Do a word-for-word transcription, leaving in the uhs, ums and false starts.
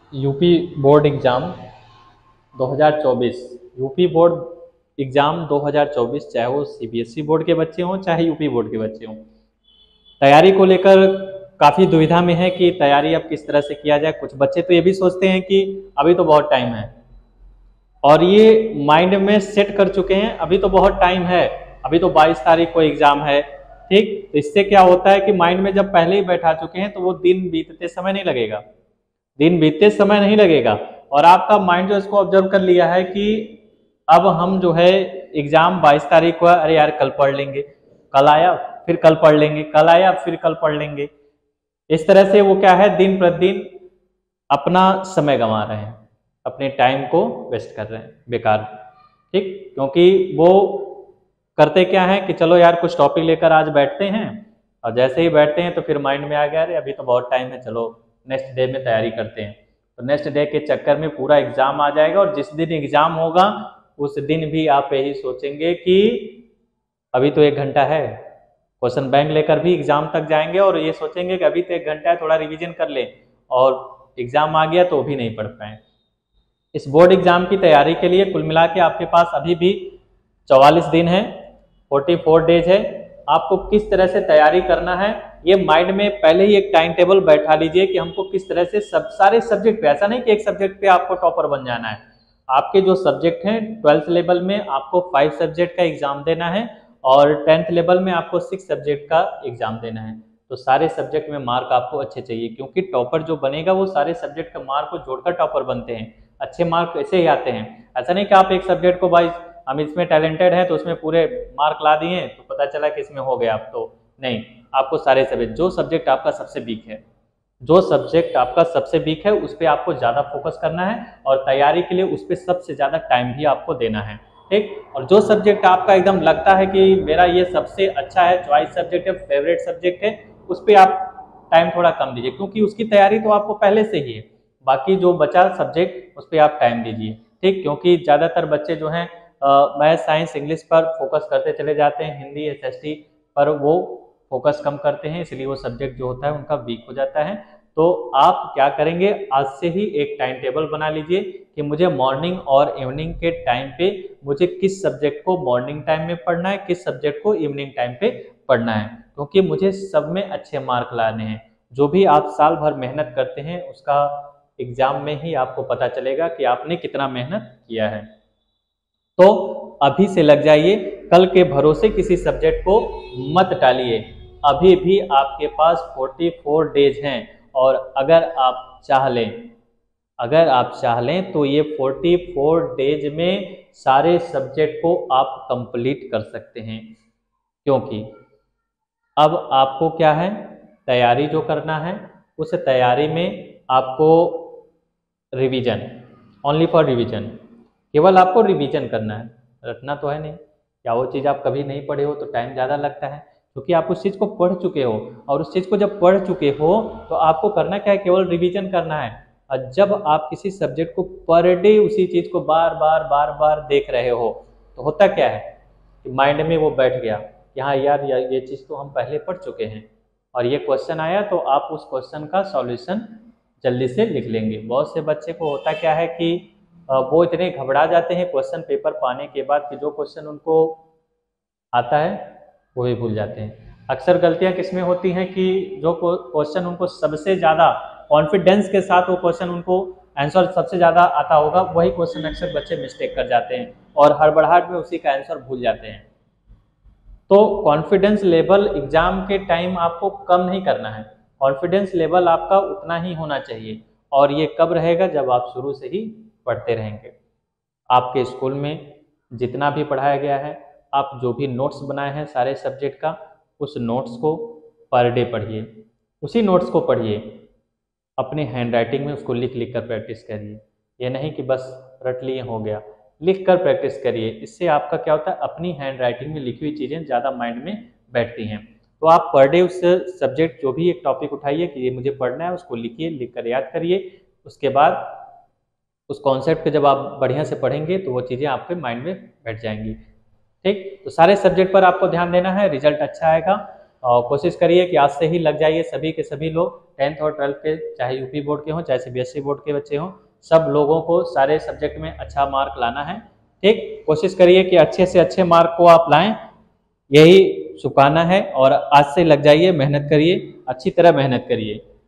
UP board exam दो हज़ार चौबीस। यूपी बोर्ड एग्ज़ाम दो हज़ार चौबीस, चाहे वो सीबीएसई बोर्ड के बच्चे हों चाहे यूपी बोर्ड के बच्चे हों, तैयारी को लेकर काफ़ी दुविधा में है कि तैयारी अब किस तरह से किया जाए। कुछ बच्चे तो ये भी सोचते हैं कि अभी तो बहुत टाइम है, और ये माइंड में सेट कर चुके हैं अभी तो बहुत टाइम है, अभी तो बाईस तारीख को एग्ज़ाम है। ठीक, तो इससे क्या होता है कि माइंड में जब पहले ही बैठा चुके हैं तो वो दिन बीतते समय नहीं लगेगा, दिन बीतते समय नहीं लगेगा, और आपका माइंड जो इसको ऑब्जर्व कर लिया है कि अब हम जो है एग्जाम बाईस तारीख को, अरे यार कल पढ़ लेंगे, कल आया फिर कल पढ़ लेंगे, कल आया फिर कल पढ़ लेंगे। इस तरह से वो क्या है, दिन प्रतिदिन अपना समय गंवा रहे हैं, अपने टाइम को वेस्ट कर रहे हैं बेकार। ठीक, क्योंकि वो करते क्या है कि चलो यार कुछ टॉपिक लेकर आज बैठते हैं, और जैसे ही बैठते हैं तो फिर माइंड में आ गया अरे अभी तो बहुत टाइम है, चलो नेक्स्ट डे में तैयारी करते हैं। तो नेक्स्ट डे के चक्कर में पूरा एग्जाम आ जाएगा, और जिस दिन एग्जाम होगा उस दिन भी आप यही सोचेंगे कि अभी तो एक घंटा है, क्वेश्चन बैंक लेकर भी एग्जाम तक जाएंगे और ये सोचेंगे कि अभी तो एक घंटा है, थोड़ा रिवीजन कर ले, और एग्जाम आ गया तो भी नहीं पढ़ पाए। इस बोर्ड एग्जाम की तैयारी के लिए कुल मिला के आपके पास अभी भी चौवालीस दिन है, चौवालीस डेज है। आपको किस तरह से तैयारी करना है ये माइंड में पहले ही एक टाइम टेबल बैठा लीजिए कि हमको किस तरह से सब सारे सब्जेक्ट पे, ऐसा नहीं कि एक सब्जेक्ट पे आपको टॉपर बन जाना है। आपके जो सब्जेक्ट हैं ट्वेल्थ लेवल में आपको फाइव सब्जेक्ट का एग्जाम देना है, और टेंथ लेवल में आपको सिक्स सब्जेक्ट का एग्जाम देना है। तो सारे सब्जेक्ट में मार्क आपको अच्छे चाहिए, क्योंकि टॉपर जो बनेगा वो सारे सब्जेक्ट का मार्क को जोड़कर टॉपर बनते हैं। अच्छे मार्क ऐसे ही आते हैं, ऐसा नहीं कि आप एक सब्जेक्ट को भाई हम इसमें टैलेंटेड हैं तो उसमें पूरे मार्क ला दिए तो पता चला कि इसमें हो गया, आप तो नहीं। आपको सारे सब्जेक्ट, जो सब्जेक्ट आपका सबसे वीक है, जो सब्जेक्ट आपका सबसे वीक है उस पर आपको ज़्यादा फोकस करना है, और तैयारी के लिए उस पर सबसे ज़्यादा टाइम भी आपको देना है। ठीक, और जो सब्जेक्ट आपका एकदम लगता है कि मेरा ये सबसे अच्छा है, चॉइस सब्जेक्ट है, फेवरेट सब्जेक्ट है, उस पर आप टाइम थोड़ा कम दीजिए, क्योंकि उसकी तैयारी तो आपको पहले से ही है। बाकी जो बचा सब्जेक्ट उस पर आप टाइम दीजिए। ठीक, क्योंकि ज़्यादातर बच्चे जो हैं मैथ साइंस इंग्लिश पर फोकस करते चले जाते हैं, हिंदी एसएसटी पर वो फोकस कम करते हैं, इसलिए वो सब्जेक्ट जो होता है उनका वीक हो जाता है। तो आप क्या करेंगे, आज से ही एक टाइम टेबल बना लीजिए कि मुझे मॉर्निंग और इवनिंग के टाइम पे मुझे किस सब्जेक्ट को मॉर्निंग टाइम में पढ़ना है, किस सब्जेक्ट को इवनिंग टाइम पे पढ़ना है, क्योंकि मुझे सब में अच्छे मार्क लाने हैं। जो भी आप साल भर मेहनत करते हैं उसका एग्जाम में ही आपको पता चलेगा कि आपने कितना मेहनत किया है। तो अभी से लग जाइए, कल के भरोसे किसी सब्जेक्ट को मत टालिए। अभी भी आपके पास चौवालीस डेज हैं, और अगर आप चाह लें अगर आप चाह लें तो ये चौवालीस डेज में सारे सब्जेक्ट को आप कंप्लीट कर सकते हैं। क्योंकि अब आपको क्या है, तैयारी जो करना है उस तैयारी में आपको रिवीजन, ओनली फॉर रिवीजन, केवल आपको रिवीजन करना है, रटना तो है नहीं। या वो चीज़ आप कभी नहीं पढ़े हो तो टाइम ज़्यादा लगता है, क्योंकि आप उस चीज़ को पढ़ चुके हो, और उस चीज़ को जब पढ़ चुके हो तो आपको करना क्या है, केवल रिवीजन करना है। और जब आप किसी सब्जेक्ट को पर डे उसी चीज़ को बार बार बार बार देख रहे हो तो होता क्या है कि माइंड में वो बैठ गया कि हाँ यार ये चीज़ तो हम पहले पढ़ चुके हैं, और ये क्वेश्चन आया तो आप उस क्वेश्चन का सॉल्यूशन जल्दी से लिख लेंगे। बहुत से बच्चे को होता क्या है कि वो इतने घबरा जाते हैं क्वेश्चन पेपर पाने के बाद कि जो क्वेश्चन उनको आता है वो भी भूल जाते हैं। अक्सर गलतियां किसमें होती हैं कि जो क्वेश्चन उनको सबसे ज़्यादा कॉन्फिडेंस के साथ वो क्वेश्चन उनको आंसर सबसे ज़्यादा आता होगा, वही क्वेश्चन अक्सर बच्चे मिस्टेक कर जाते हैं और हड़बड़ाहट में उसी का आंसर भूल जाते हैं। तो कॉन्फिडेंस लेवल एग्जाम के टाइम आपको कम नहीं करना है, कॉन्फिडेंस लेवल आपका उतना ही होना चाहिए। और ये कब रहेगा, जब आप शुरू से ही पढ़ते रहेंगे। आपके स्कूल में जितना भी पढ़ाया गया है, आप जो भी नोट्स बनाए हैं सारे सब्जेक्ट का, उस नोट्स को पर डे पढ़िए, उसी नोट्स को पढ़िए, अपने हैंड राइटिंग में उसको लिख लिख कर प्रैक्टिस करिए। ये नहीं कि बस रट लिए हो गया, लिख कर प्रैक्टिस करिए। इससे आपका क्या होता है, अपनी हैंड राइटिंग में लिखी हुई चीज़ें ज़्यादा माइंड में बैठती हैं। तो आप पर डे उस सब्जेक्ट जो भी एक टॉपिक उठाइए कि ये मुझे पढ़ना है, उसको लिखिए, लिख कर याद करिए। उसके बाद उस कॉन्सेप्ट को जब आप बढ़िया से पढ़ेंगे तो वो चीज़ें आपके माइंड में बैठ जाएंगी। ठीक, तो सारे सब्जेक्ट पर आपको ध्यान देना है, रिजल्ट अच्छा आएगा। और कोशिश करिए कि आज से ही लग जाइए सभी के सभी लोग, टेंथ और ट्वेल्थ के, चाहे यूपी बोर्ड के हों चाहे सीबीएसई बोर्ड के बच्चे हों, सब लोगों को सारे सब्जेक्ट में अच्छा मार्क लाना है। ठीक, कोशिश करिए कि अच्छे से अच्छे मार्क को आप लाएं, यही शुभकामना है। और आज से लग जाइए, मेहनत करिए, अच्छी तरह मेहनत करिए।